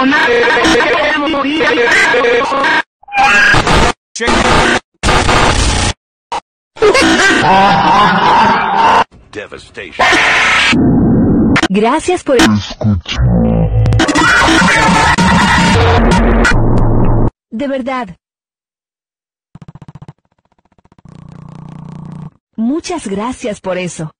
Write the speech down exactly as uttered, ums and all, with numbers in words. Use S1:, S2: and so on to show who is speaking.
S1: Devastation.
S2: Gracias por escuchar. De verdad. Muchas gracias por eso.